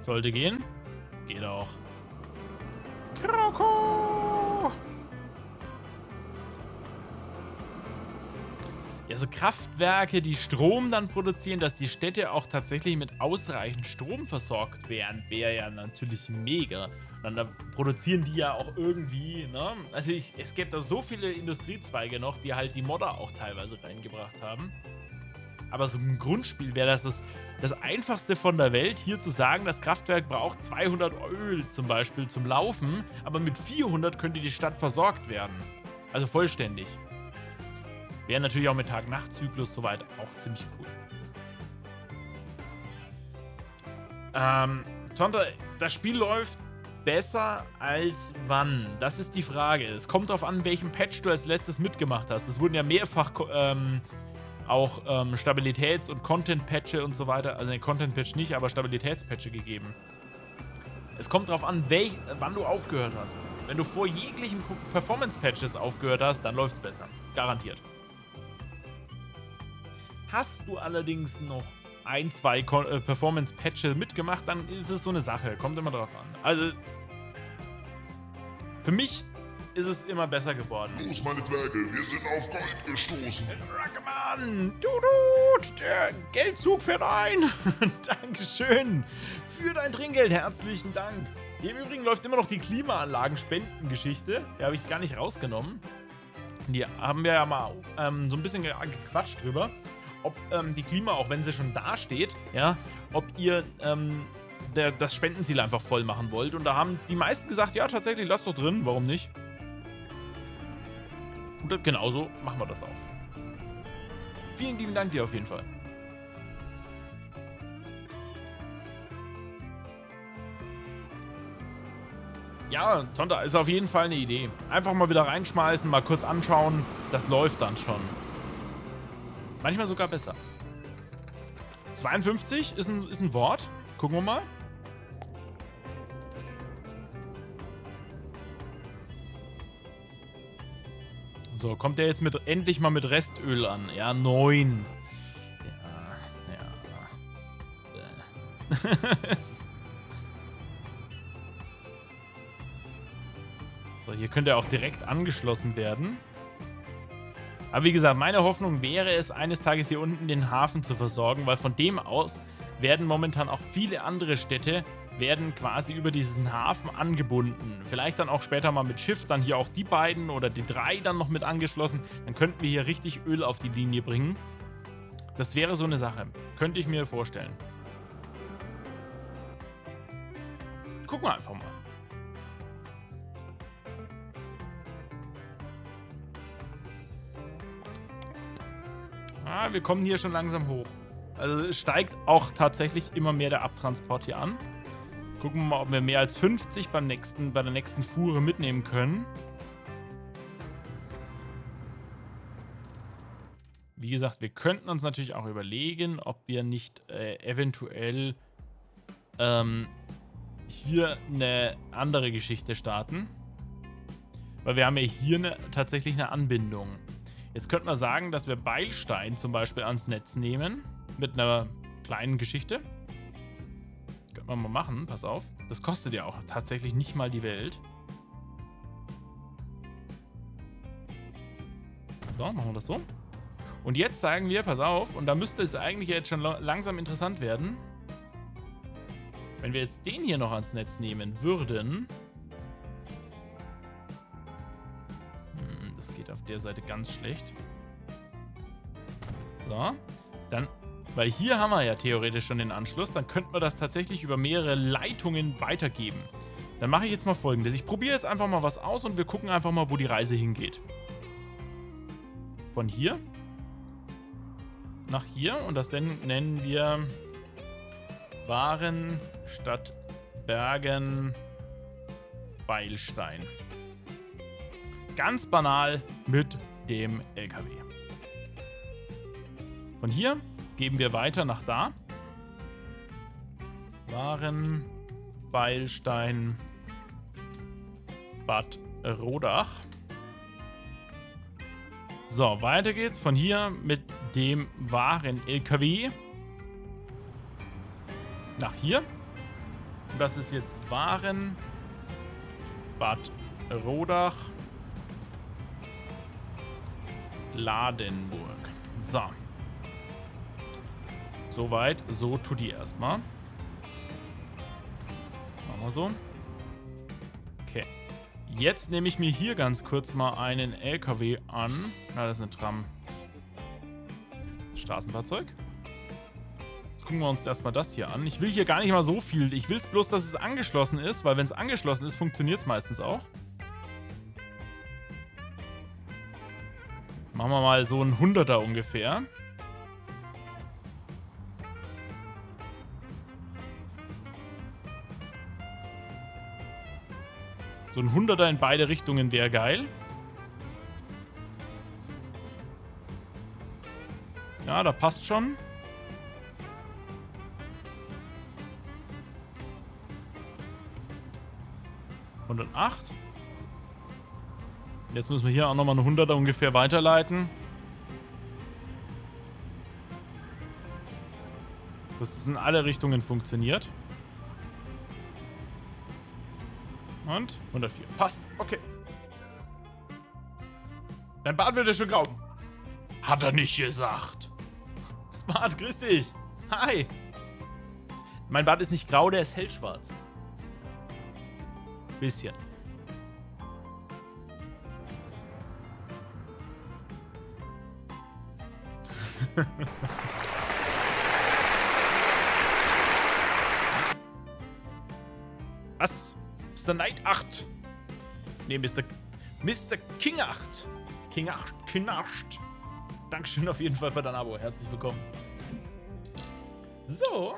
Sollte gehen. Geht auch. Kroko! Ja, so Kraftwerke, die Strom dann produzieren, dass die Städte auch tatsächlich mit ausreichend Strom versorgt wären, wäre ja natürlich mega. Und dann produzieren die ja auch irgendwie, ne? Also es gibt da so viele Industriezweige noch, die halt die Modder auch teilweise reingebracht haben. Aber so ein Grundspiel wäre das einfachste von der Welt, hier zu sagen, das Kraftwerk braucht 200 Öl zum Beispiel zum Laufen, aber mit 400 könnte die Stadt versorgt werden. Also vollständig. Wäre natürlich auch mit Tag-Nacht-Zyklus soweit auch ziemlich cool. Tonta, das Spiel läuft besser als wann? Das ist die Frage. Es kommt darauf an, welchen Patch du als letztes mitgemacht hast. Es wurden ja mehrfach auch Stabilitäts- und Content-Patche und so weiter, also ne, Content-Patch nicht, aber Stabilitätspatche gegeben. Es kommt darauf an, wann du aufgehört hast. Wenn du vor jeglichen Performance-Patches aufgehört hast, dann läuft es besser. Garantiert. Hast du allerdings noch ein, zwei Performance-Patches mitgemacht, dann ist es so eine Sache. Kommt immer drauf an. Also, für mich ist es immer besser geworden. Los, meine Zwerge, wir sind auf Gold gestoßen. Ruckman, Dudut, der Geldzug fährt ein. Dankeschön für dein Trinkgeld. Herzlichen Dank. Hier im Übrigen läuft immer noch die Klimaanlagen-Spendengeschichte. Die habe ich gar nicht rausgenommen. Die haben wir ja mal so ein bisschen gequatscht drüber. Ob die Klima, auch wenn sie schon da steht, ja, ob ihr das Spendenziel einfach voll machen wollt. Und da haben die meisten gesagt, ja, tatsächlich, lasst doch drin, warum nicht? Und genauso machen wir das auch. Vielen lieben Dank dir auf jeden Fall. Ja, Tonta, ist auf jeden Fall eine Idee. Einfach mal wieder reinschmeißen, mal kurz anschauen, das läuft dann schon. Manchmal sogar besser. 52 ist ein Wort. Gucken wir mal. So, kommt der jetzt endlich mal mit Restöl an? Ja, 9. Ja. So, hier könnte er auch direkt angeschlossen werden. Aber wie gesagt, meine Hoffnung wäre es, eines Tages hier unten den Hafen zu versorgen, weil von dem aus werden momentan auch viele andere Städte quasi über diesen Hafen angebunden. Vielleicht dann auch später mal mit Schiff, dann hier auch die beiden oder die 3 dann noch mit angeschlossen. Dann könnten wir hier richtig Öl auf die Linie bringen. Das wäre so eine Sache. Könnte ich mir vorstellen. Gucken wir einfach mal. Wir kommen hier schon langsam hoch. Also es steigt auch tatsächlich immer mehr der Abtransport hier an. Gucken wir mal, ob wir mehr als 50 bei der nächsten Fuhre mitnehmen können. Wie gesagt, wir könnten uns natürlich auch überlegen, ob wir nicht eventuell hier eine andere Geschichte starten. Weil wir haben ja hier tatsächlich eine Anbindung. Jetzt könnte man sagen, dass wir Beilstein zum Beispiel ans Netz nehmen. Mit einer kleinen Geschichte. Könnte man mal machen, pass auf. Das kostet ja auch tatsächlich nicht mal die Welt. So, machen wir das so. Und jetzt sagen wir, pass auf, und da müsste es eigentlich jetzt schon langsam interessant werden. Wenn wir jetzt den hier noch ans Netz nehmen würden. Das geht auf der Seite ganz schlecht. So, dann, weil hier haben wir ja theoretisch schon den Anschluss, dann könnten wir das tatsächlich über mehrere Leitungen weitergeben. Dann mache ich jetzt mal Folgendes. Ich probiere jetzt einfach mal was aus und wir gucken einfach mal, wo die Reise hingeht. Von hier nach hier und das nennen wir Waren statt Bergen Beilstein. Ganz banal mit dem LKW. Von hier geben wir weiter nach da. Waren Beilstein Bad Rodach. So, weiter geht's von hier mit dem Waren-LKW nach hier. Und das ist jetzt Waren, Bad Rodach, Ladenburg. So. Soweit, so tut die erstmal. Machen wir so. Okay. Jetzt nehme ich mir hier ganz kurz mal einen LKW an. Na, das ist eine Tram. Straßenfahrzeug. Jetzt gucken wir uns erstmal das hier an. Ich will hier gar nicht mal so viel. Ich will es bloß, dass es angeschlossen ist, weil wenn es angeschlossen ist, funktioniert es meistens auch. Machen wir mal so ein 100er ungefähr. So ein 100er in beide Richtungen wäre geil. Ja, da passt schon. Und 108. Jetzt müssen wir hier auch nochmal eine 100er ungefähr weiterleiten. Dass es in alle Richtungen funktioniert. Und 104. Passt. Okay. Dein Bart wird ja schon grau. Hat er nicht gesagt. Smart, grüß dich. Hi. Mein Bart ist nicht grau, der ist hellschwarz. Bisschen. Was? Mr. Knight 8. Nee, Mr. King 8. King 8. King 8. Dankeschön auf jeden Fall für dein Abo. Herzlich willkommen. So.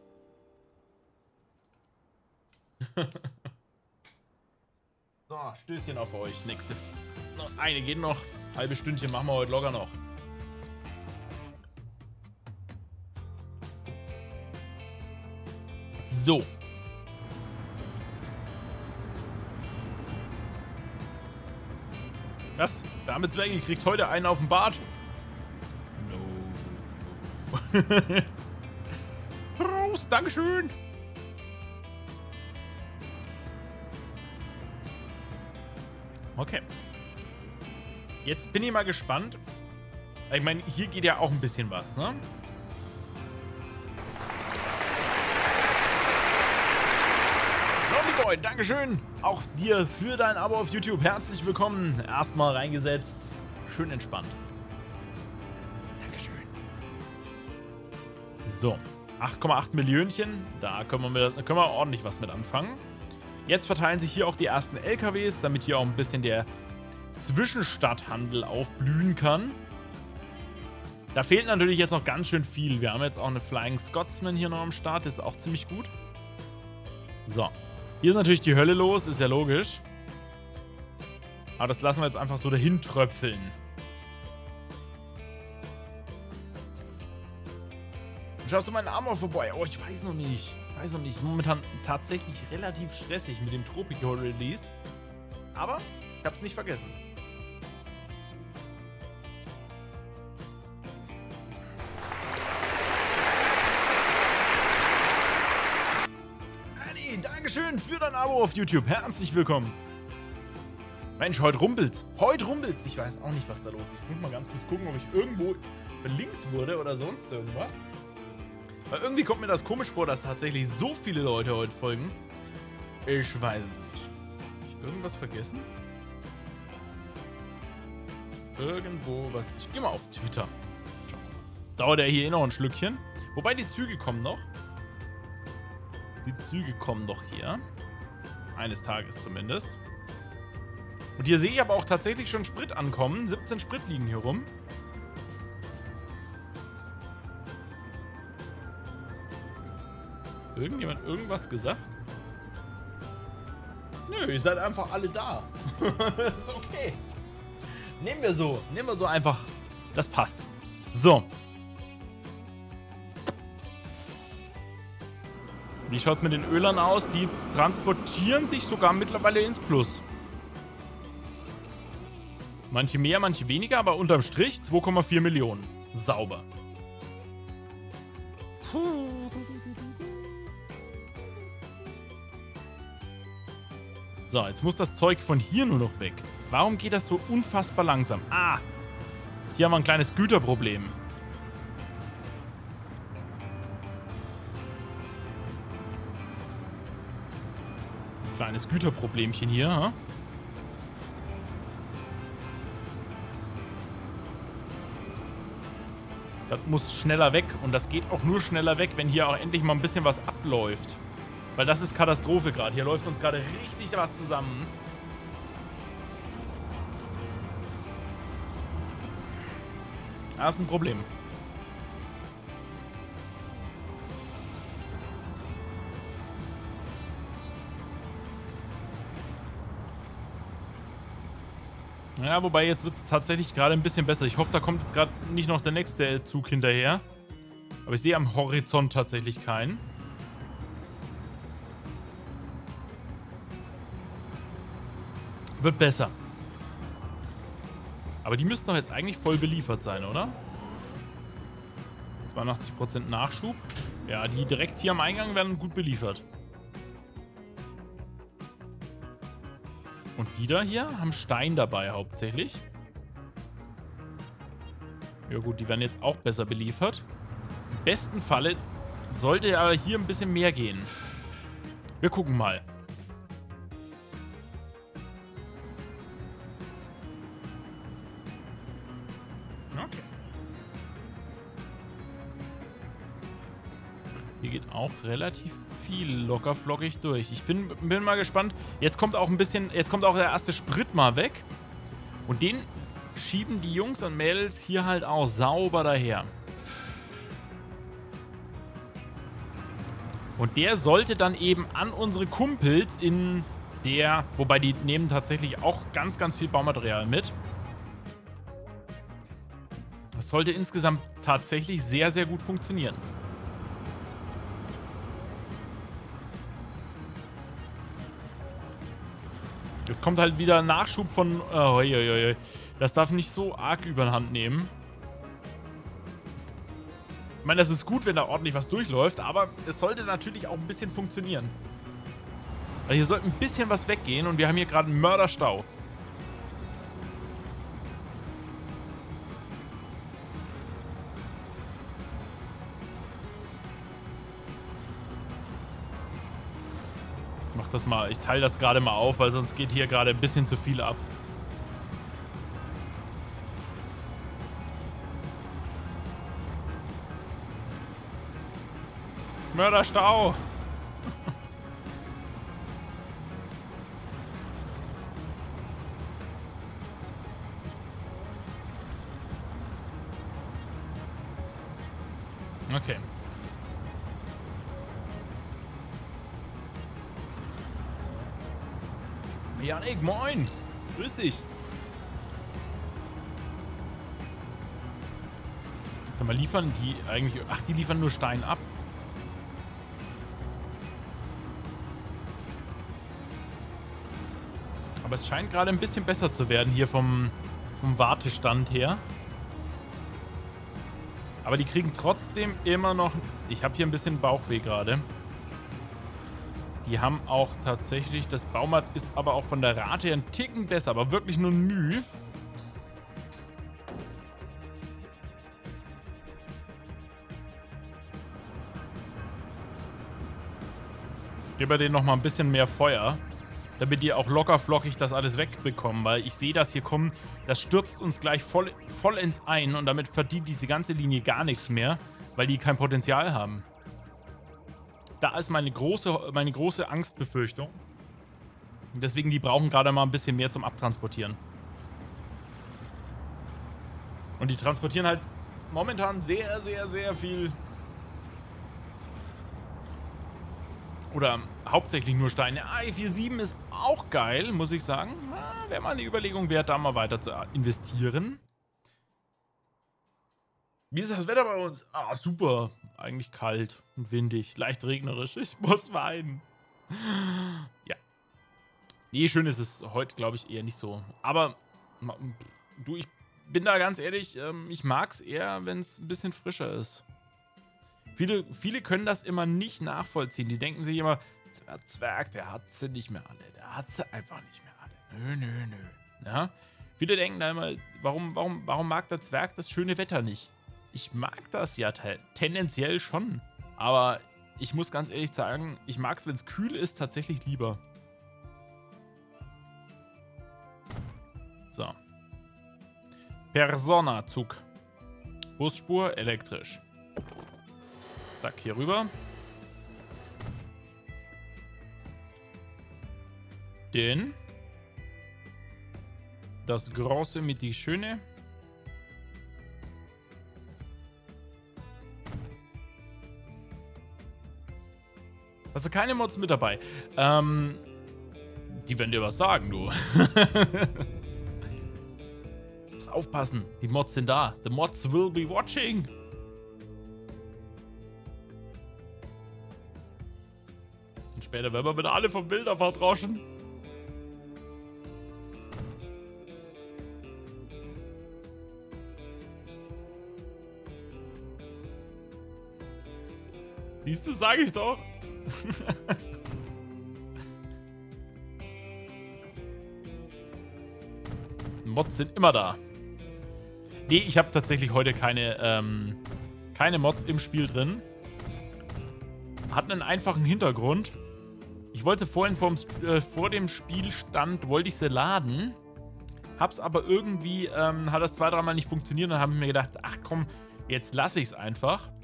So, Stößchen auf euch. Nächste. Noch eine geht noch. Halbe Stündchen machen wir heute locker noch. So. Was? Der arme Zwergi kriegt heute einen auf den Bart. No. Prost, Dankeschön. Okay. Jetzt bin ich mal gespannt. Ich meine, hier geht ja auch ein bisschen was, ne? Lonely Boy, Dankeschön. Auch dir für dein Abo auf YouTube. Herzlich willkommen. Erstmal reingesetzt. Schön entspannt. Dankeschön. So. 8,8 Millionchen. Da können wir ordentlich was mit anfangen. Jetzt verteilen sich hier auch die ersten LKWs, damit hier auch ein bisschen der Zwischenstadthandel aufblühen kann. Da fehlt natürlich jetzt noch ganz schön viel. Wir haben jetzt auch eine Flying Scotsman hier noch am Start. Das ist auch ziemlich gut. So. Hier ist natürlich die Hölle los. Ist ja logisch. Aber das lassen wir jetzt einfach so dahin tröpfeln. Schaust du meinen Armor vorbei? Oh, ich weiß noch nicht. Weiß noch nicht. Momentan tatsächlich relativ stressig mit dem Tropical Release. Aber ich hab's nicht vergessen. Annie, Dankeschön für dein Abo auf YouTube. Herzlich willkommen. Mensch, heute rumpelt's. Heute rumpelt's. Ich weiß auch nicht, was da los ist. Ich muss mal ganz kurz gucken, ob ich irgendwo verlinkt wurde oder sonst irgendwas. Weil irgendwie kommt mir das komisch vor, dass tatsächlich so viele Leute heute folgen. Ich weiß es nicht. Hab ich irgendwas vergessen? Irgendwo was. Ich gehe mal auf Twitter. Schau. Dauert ja hier eh noch ein Schlückchen. Wobei die Züge kommen noch. Die Züge kommen doch hier. Eines Tages zumindest. Und hier sehe ich aber auch tatsächlich schon Sprit ankommen. 17 Sprit liegen hier rum. Irgendjemand irgendwas gesagt? Nö, ihr seid einfach alle da. Ist okay. Nehmen wir so. Nehmen wir so einfach. Das passt. So. Wie schaut es mit den Ölern aus? Die transportieren sich sogar mittlerweile ins Plus. Manche mehr, manche weniger, aber unterm Strich 2,4 Millionen. Sauber. So, jetzt muss das Zeug von hier nur noch weg. Warum geht das so unfassbar langsam? Ah! Hier haben wir ein kleines Güterproblem. Kleines Güterproblemchen hier, ha? Das muss schneller weg. Und das geht auch nur schneller weg, wenn hier auch endlich mal ein bisschen was abläuft. Weil das ist Katastrophe gerade. Hier läuft uns gerade richtig was zusammen. Das ist ein Problem. Ja, wobei jetzt wird es tatsächlich gerade ein bisschen besser. Ich hoffe, da kommt jetzt gerade nicht noch der nächste Zug hinterher. Aber ich sehe am Horizont tatsächlich keinen. Wird besser. Aber die müssten doch jetzt eigentlich voll beliefert sein, oder? 82% Nachschub. Ja, die direkt hier am Eingang werden gut beliefert. Und die da hier haben Stein dabei hauptsächlich. Ja gut, die werden jetzt auch besser beliefert. Im besten Falle sollte aber hier ein bisschen mehr gehen. Wir gucken mal. Okay. Hier geht auch relativ viel lockerflockig durch. Ich bin mal gespannt. Jetzt kommt auch der erste Sprit mal weg. Und den schieben die Jungs und Mädels hier halt auch sauber daher. Und der sollte dann eben an unsere Kumpels in der... Wobei die nehmen tatsächlich auch ganz, ganz viel Baumaterial mit. Das sollte insgesamt tatsächlich sehr, sehr gut funktionieren. Es kommt halt wieder Nachschub von... Oh, das darf nicht so arg überhand nehmen. Ich meine, das ist gut, wenn da ordentlich was durchläuft, aber es sollte natürlich auch ein bisschen funktionieren. Also hier sollte ein bisschen was weggehen und wir haben hier gerade einen Mörderstau. Das mal, ich teile das gerade mal auf, weil sonst geht hier gerade ein bisschen zu viel ab. Mörderstau! Okay. Janik, moin! Grüß dich! Sag mal, liefern die eigentlich... Ach, die liefern nur Stein ab. Aber es scheint gerade ein bisschen besser zu werden hier vom Wartestand her. Aber die kriegen trotzdem immer noch... Ich habe hier ein bisschen Bauchweh gerade. Die haben auch tatsächlich, das Baumat ist aber auch von der Rate her ein Ticken besser, aber wirklich nur ein Mühe. Gebe denen noch mal ein bisschen mehr Feuer, damit die auch locker flockig das alles wegbekommen, weil ich sehe das hier kommen, das stürzt uns gleich vollends ein und damit verdient diese ganze Linie gar nichts mehr, weil die kein Potenzial haben. Da ist meine große Angstbefürchtung. Deswegen, die brauchen gerade mal ein bisschen mehr zum Abtransportieren. Und die transportieren halt momentan sehr, sehr, sehr viel. Oder hauptsächlich nur Steine. E47 ist auch geil, muss ich sagen. Wäre mal eine Überlegung wert, da mal weiter zu investieren. Wie ist das Wetter bei uns? Ah, super. Eigentlich kalt und windig, leicht regnerisch. Ich muss weinen. Ja. Nee, schön ist es heute, glaube ich, eher nicht so. Aber, du, ich bin da ganz ehrlich, ich mag es eher, wenn es ein bisschen frischer ist. Viele können das immer nicht nachvollziehen. Die denken sich immer, Der Zwerg, der hat sie nicht mehr alle. Der hat sie einfach nicht mehr alle. Nö. Ja? Viele denken da immer, warum mag der Zwerg das schöne Wetter nicht? Ich mag das ja tendenziell schon. Aber ich muss ganz ehrlich sagen, ich mag es, wenn es kühl ist, tatsächlich lieber. So. Persona-Zug. Busspur, elektrisch. Zack, hier rüber. Den. Das Große mit die Schöne. Also keine Mods mit dabei. Die werden dir was sagen, du. Du musst aufpassen. Die Mods sind da. The Mods will be watching. Und später werden wir wieder alle vom Bilder verdroschen. Siehst du, sag ich doch. Mods sind immer da. Nee, ich habe tatsächlich heute keine Mods im Spiel drin. Hat einen einfachen Hintergrund. Ich wollte vorhin vor dem Spielstand, wollte ich sie laden. Hab's aber irgendwie, hat das 2-3 Mal nicht funktioniert. Und dann habe ich mir gedacht, ach komm, jetzt lasse ich es einfach.